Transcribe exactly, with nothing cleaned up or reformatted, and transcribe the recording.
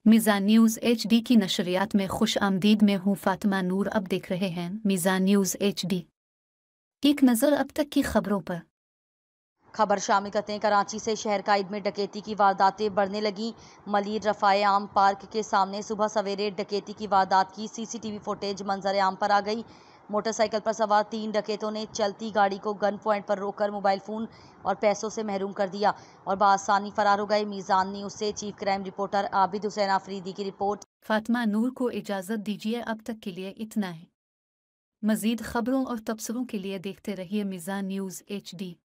मीज़ान news H D की नशरियात में खुश आमदीद में हूँ फातिमा नूर। अब देख रहे हैं मीज़ान न्यूज़ एच डी। एक नज़र अब तक की खबरों पर। खबर शामिल करते हैं। कराची से शहर कायद में डकैती की वारदातें बढ़ने लगी। मलिर रफ़ाए आम पार्क के सामने सुबह सवेरे डकैती की वारदात की सीसीटीवी फुटेज मंजर आम पर आ गई। मोटरसाइकिल पर सवार तीन डकैतों ने चलती गाड़ी को गन पॉइंट पर रोककर मोबाइल फ़ोन और पैसों से महरूम कर दिया और बासानी फरार हो गए। मीज़ान न्यूज़ से chief crime reporter Abid Hussain Afridi की रिपोर्ट। फातिमा नूर को इजाज़त दीजिए। अब तक के लिए इतना है। मज़ीद खबरों और तबसरों के लिए देखते रहिए मीज़ान न्यूज़ एच डी।